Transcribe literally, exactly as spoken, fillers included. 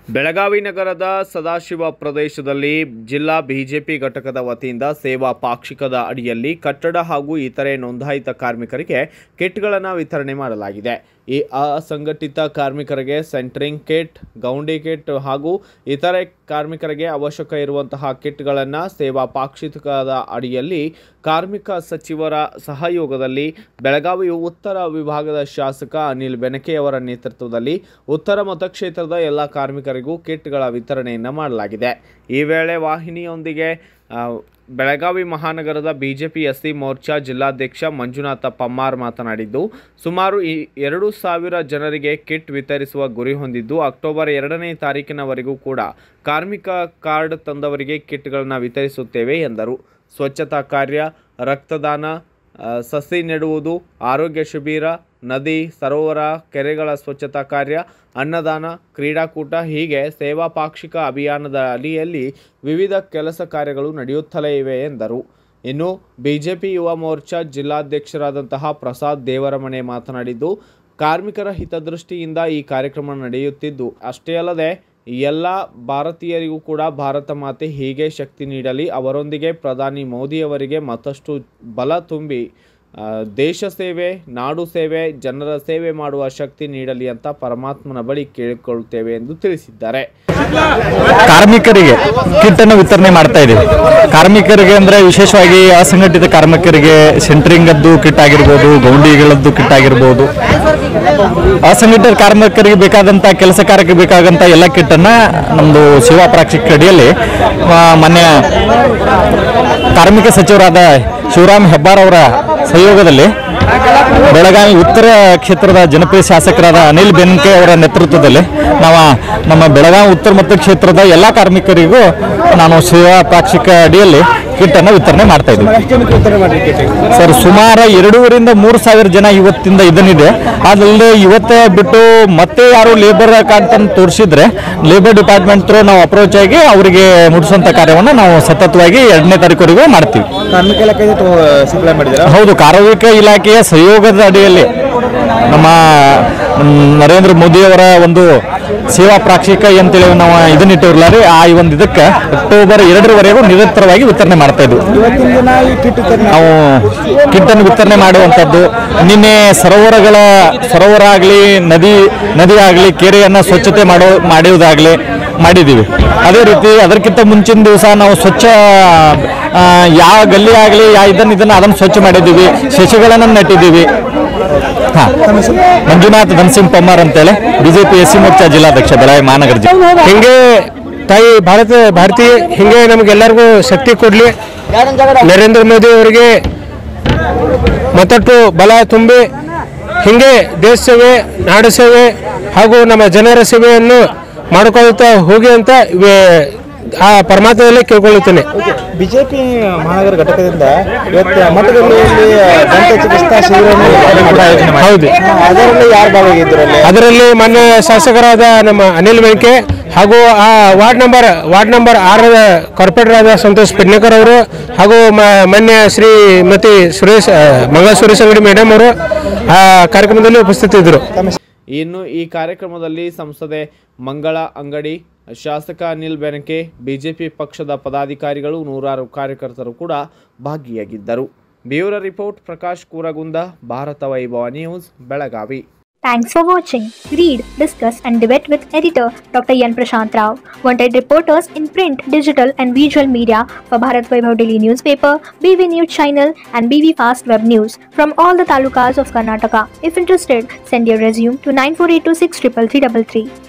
ಬೆಳಗಾವಿ ನಗರದ ಸದಾಶಿವ ಪ್ರದೇಶದಲ್ಲಿ ಜಿಲ್ಲಾ ಬಿಜೆಪಿ ಘಟಕದ ವತಿಯಿಂದ ಸೇವಾ ಪಾಕ್ಷಿಕದ ಅಡಿಯಲ್ಲಿ ಕಟ್ಟಡ ಹಾಗೂ ಇತರೆ ನೋಂದಾಯಿತ ಕಾರ್ಮಿಕರಿಗೆ ಕಿಟ್ಗಳನ್ನು ವಿತರಣೆ ಮಾಡಲಾಗಿದೆ. ಈ ಅಸಂಘಟಿತ ಕಾರ್ಮಿಕರಿಗೆ ಸೆಂಟ್ರಿಂಗ್ ಕಿಟ್, ಗೌಂಡಿ ಕಿಟ್ ಹಾಗೂ ಇತರೆ ಕಾರ್ಮಿಕರಿಗೆ ಅವಶ್ಯಕ ಇರುವಂತಹ ಕಿಟ್ಗಳನ್ನು ಸೇವಾ ಪಾಕ್ಷಿಕದ ಅಡಿಯಲ್ಲಿ ಕಾರ್ಮಿಕ ಸಚಿವರ ಸಹಯೋಗದಲ್ಲಿ ಬೆಳಗಾವಿ ಉತ್ತರ ವಿಭಾಗದ ಶಾಸಕ ಅನಿಲ್ ಬೆನಕೆಯವರ ನೇತೃತ್ವದಲ್ಲಿ ಉತ್ತರ ಮತಕ್ಷೇತ್ರದ ಎಲ್ಲ ಕಾರ್ಮಿಕರಿಗೂ ಕಿಟ್ಗಳ ವಿತರಣೆಯನ್ನು ಮಾಡಲಾಗಿದೆ. ಈ ವೇಳೆ ವಾಹಿನಿಯೊಂದಿಗೆ ಬೆಳಗಾವಿ ಮಹಾನಗರದ ಬಿಜೆಪಿ ಎಸ್ಸಿ ಮೋರ್ಚಾ ಜಿಲ್ಲಾಧ್ಯಕ್ಷ ಮಂಜುನಾಥ ಪಮ್ಮಾರ್ ಮಾತನಾಡಿದ್ದು, ಸುಮಾರು ಎರಡು ಸಾವಿರ ಜನರಿಗೆ ಕಿಟ್ ವಿತರಿಸುವ ಗುರಿ ಹೊಂದಿದ್ದು, ಅಕ್ಟೋಬರ್ ಎರಡನೇ ತಾರೀಕಿನವರೆಗೂ ಕೂಡ ಕಾರ್ಮಿಕ ಕಾರ್ಡ್ ತಂದವರಿಗೆ ಕಿಟ್ಗಳನ್ನು ವಿತರಿಸುತ್ತೇವೆ ಎಂದರು. ಸ್ವಚ್ಛತಾ ಕಾರ್ಯ, ರಕ್ತದಾನ, ಸಸಿ ನೆಡುವುದು, ಆರೋಗ್ಯ ಶಿಬಿರ, ನದಿ, ಸರೋವರ, ಕೆರೆಗಳ ಸ್ವಚ್ಛತಾ ಕಾರ್ಯ, ಅನ್ನದಾನ, ಕ್ರೀಡಾಕೂಟ ಹೀಗೆ ಸೇವಾ ಪಾಕ್ಷಿಕ ಅಭಿಯಾನದ ಅಡಿಯಲ್ಲಿ ವಿವಿಧ ಕೆಲಸ ಕಾರ್ಯಗಳು ನಡೆಯುತ್ತಲೇ ಇವೆ ಎಂದರು. ಇನ್ನು ಬಿಜೆಪಿ ಯುವ ಮೋರ್ಚಾ ಜಿಲ್ಲಾಧ್ಯಕ್ಷರಾದಂತಹ ಪ್ರಸಾದ್ ದೇವರಮನೆ ಮಾತನಾಡಿದ್ದು, ಕಾರ್ಮಿಕರ ಹಿತದೃಷ್ಟಿಯಿಂದ ಈ ಕಾರ್ಯಕ್ರಮ ನಡೆಯುತ್ತಿದ್ದು, ಅಷ್ಟೇ ಅಲ್ಲದೆ ಎಲ್ಲ ಭಾರತೀಯರಿಗೂ ಕೂಡ ಭಾರತ ಮಾತೆ ಹೀಗೆ ಶಕ್ತಿ ನೀಡಲಿ, ಅವರೊಂದಿಗೆ ಪ್ರಧಾನಿ ಮೋದಿಯವರಿಗೆ ಮತ್ತಷ್ಟು ಬಲ ತುಂಬಿ ದೇಶ ಸೇವೆ, ನಾಡು ಸೇವೆ, ಜನರ ಸೇವೆ ಮಾಡುವ ಶಕ್ತಿ ನೀಡಲಿ ಅಂತ ಪರಮಾತ್ಮನ ಬಳಿ ಕೇಳಿಕೊಳ್ಳುತ್ತೇವೆ ಎಂದು ತಿಳಿಸಿದ್ದಾರೆ. ಕಾರ್ಮಿಕರಿಗೆ ಕಿಟ್ ಅನ್ನು ವಿತರಣೆ ಮಾಡ್ತಾ ಇದ್ದೀವಿ. ಕಾರ್ಮಿಕರಿಗೆ ಅಂದ್ರೆ ವಿಶೇಷವಾಗಿ ಅಸಂಘಟಿತ ಕಾರ್ಮಿಕರಿಗೆ ಸೆಂಟ್ರಿಂಗ್ ಅದ್ದು ಕಿಟ್ ಆಗಿರ್ಬೋದು, ಗೌಂಡಿಗಳದ್ದು ಕಿಟ್ ಆಗಿರ್ಬೋದು, ಅಸಂಘಟಿತ ಕಾರ್ಮಿಕರಿಗೆ ಬೇಕಾದಂತ ಕೆಲಸ ಕಾರ್ಯಕ್ಕೆ ಬೇಕಾದಂತ ಎಲ್ಲ ಕಿಟ್ ಅನ್ನ ನಮ್ದು ಸೇವಾ ಪ್ರಾಕ್ಷಿಕ ಅಡಿಯಲ್ಲಿ ಮಾನ್ಯ ಕಾರ್ಮಿಕ ಸಚಿವರಾದ ಶಿವರಾಮ್ ಹೆಬ್ಬಾರ್ ಅವರ ಸಹಯೋಗದಲ್ಲಿ ಬೆಳಗಾವಿ ಉತ್ತರ ಕ್ಷೇತ್ರದ ಜನಪ್ರಿಯ ಶಾಸಕರಾದ ಅನಿಲ್ ಬೆನಕೆ ಅವರ ನೇತೃತ್ವದಲ್ಲಿ ನಾವು ನಮ್ಮ ಬೆಳಗಾವಿ ಉತ್ತರ ಮತಕ್ಷೇತ್ರದ ಎಲ್ಲ ಕಾರ್ಮಿಕರಿಗೂ ನಾನು ಸೇವಾ ಪಾಕ್ಷಿಕ ಅಡಿಯಲ್ಲಿ ಕಿಟ್ ಅನ್ನು ವಿತರಣೆ ಮಾಡ್ತಾ ಇದ್ದೀವಿ. ಸರ್, ಸುಮಾರು ಎರಡೂವರಿಂದ ಮೂರು ಸಾವಿರ ಜನ ಇವತ್ತಿಂದ ಇದನ್ನಿದೆ. ಅದರಲ್ಲಿ ಇವತ್ತೇ ಬಿಟ್ಟು ಮತ್ತೆ ಯಾರು ಲೇಬರ್ ಕಾರ್ಡ್ ತಂದು ತೋರಿಸಿದ್ರೆ ಲೇಬರ್ ಡಿಪಾರ್ಟ್ಮೆಂಟ್ ಥ್ರೂ ನಾವು ಅಪ್ರೋಚ್ ಆಗಿ ಅವರಿಗೆ ಮುಟ್ಟಿಸುವಂತ ಕಾರ್ಯವನ್ನು ನಾವು ಸತತವಾಗಿ ಎರಡನೇ ತಾರೀಕುವರೆಗೂ ಮಾಡ್ತೀವಿ. ಕಾರ್ಮಿಕ ಇಲಾಖೆ ಸಪ್ಲೈ ಮಾಡಿದ್ರೆ ಹೌದು, ಕಾರ್ಮಿಕ ಇಲಾಖೆಯ ಸಹಯೋಗದ ಅಡಿಯಲ್ಲಿ ನಮ್ಮ ನರೇಂದ್ರ ಮೋದಿ ಅವರ ಒಂದು ಸೇವಾ ಪ್ರಾಕ್ಷಿಕ ಅಂತೇಳಿ ನಾವು ಇದನ್ನಿಟ್ಟಿರಲ್ಲ ರೀ, ಆ ಒಂದು ಇದಕ್ಕೆ ಅಕ್ಟೋಬರ್ ಎರಡರವರೆಗೂ ನಿರಂತರವಾಗಿ ವಿತರಣೆ ಮಾಡ್ತಾ ಇದ್ವಿ. ನಾವು ಕಿಟ್ ಅನ್ನು ವಿತರಣೆ ಮಾಡುವಂಥದ್ದು, ನಿನ್ನೆ ಸರೋವರಗಳ ಸರೋವರ ಆಗಲಿ, ನದಿ ನದಿ ಆಗಲಿ, ಕೆರೆಯನ್ನು ಸ್ವಚ್ಛತೆ ಮಾಡೋ ಮಾಡುವುದಾಗಲಿ ಮಾಡಿದ್ದೀವಿ. ಅದೇ ರೀತಿ ಅದಕ್ಕಿಂತ ಮುಂಚಿನ ದಿವಸ ನಾವು ಸ್ವಚ್ಛ ಯಾವ ಗಲ್ಲಿ ಆಗಲಿ ಯಾವ ಇದನ್ನು ಇದನ್ನು ಅದನ್ನು ಸ್ವಚ್ಛ ಮಾಡಿದ್ದೀವಿ, ಸಸಿಗಳನ್ನು ನೆಟ್ಟಿದ್ದೀವಿ. ಹಾ, ಮಂಜುನಾಥ್ ಧನ್ಸಿಂಗ್ ಪಮ್ಮಾರ್ ಅಂತೇಳಿ ಬಿಜೆಪಿ ಎಸ್ಸಿ ಮೋರ್ಚಾ ಜಿಲ್ಲಾಧ್ಯಕ್ಷ ಬೆಳಗಾವಿ ಮಹಾನಗರ ಜಿಲ್ಲೆ. ಹಿಂಗೆ ತಾಯಿ ಭಾರತ ಭಾರತೀಯ ಹಿಂಗೆ ನಮಗೆಲ್ಲರಿಗೂ ಶಕ್ತಿ ಕೊಡಲಿ, ನರೇಂದ್ರ ಮೋದಿ ಅವರಿಗೆ ಮತ್ತಷ್ಟು ಬಲ ತುಂಬಿ ಹಿಂಗೆ ದೇಶ ಸೇವೆ, ನಾಡು ಸೇವೆ ಹಾಗೂ ನಮ್ಮ ಜನರ ಸೇವೆಯನ್ನು ಮಾಡಿಕೊಳ್ಳುತ್ತಾ ಹೋಗಿ ಅಂತ ಆ ಪರಮಾತ್ಮದಲ್ಲಿ ಕೇಳ್ಕೊಳ್ಳುತ್ತೇನೆ. ಬಿಜೆಪಿ ಮಹಾನಗರ ಘಟಕದಿಂದ ಇವತ್ತು ಮಠದಲ್ಲಿ ದಂತ ಚಿಕಿತ್ಸಾ ಶಿಬಿರ ಹೌದು, ಅದರಲ್ಲಿ ಯಾರು ಭಾಗವಹಿಸಿದ್ರಲ್ಲಿ? ಅದರಲ್ಲಿ ಮಾನ್ಯ ಶಾಸಕರಾದ ನಮ್ಮ ಅನಿಲ್ ಬೆನಕೆ ಹಾಗೂ ಆ ವಾರ್ಡ್ ನಂಬರ್ ವಾರ್ಡ್ ನಂಬರ್ ಆರರ ಕಾರ್ಪೊರೇಟರ್ ಆದ ಸಂತೋಷ್ ಪೆಡ್ನೇಕರ್ ಅವರು ಹಾಗೂ ಮಾನ್ಯ ಶ್ರೀಮತಿ ಸುರೇಶ್ ಮಂಗಳ ಸುರೇಶ್ ಅಂಗಡಿ ಮೇಡಮ್ ಅವರು ಆ ಕಾರ್ಯಕ್ರಮದಲ್ಲಿ ಉಪಸ್ಥಿತರಿದ್ದರು. ಇನ್ನು ಈ ಕಾರ್ಯಕ್ರಮದಲ್ಲಿ ಸಂಸದೆ ಮಂಗಳ ಅಂಗಡಿ, ಶಾಸಕ ಅನಿಲ್ ಬೆನಕೆ, ಬಿಜೆಪಿ ಪಕ್ಷದ ಪದಾಧಿಕಾರಿಗಳು, ನೂರಾರು ಕಾರ್ಯಕರ್ತರು ಕೂಡ ಭಾಗಿಯಾಗಿದ್ದರು. Bureau report Prakash Kooragunda, Bharat Vaibhav news, Belagavi. Thanks for watching. Read, discuss and debate with editor Doctor Yan Prashant Rao. Wanted reporters in print, digital and visual media for Bharat Vaibhav Daily Newspaper, B V News Channel and B V Fast Web News from all the talukas of Karnataka. If interested, send your resume to nine four eight two six three three three three three.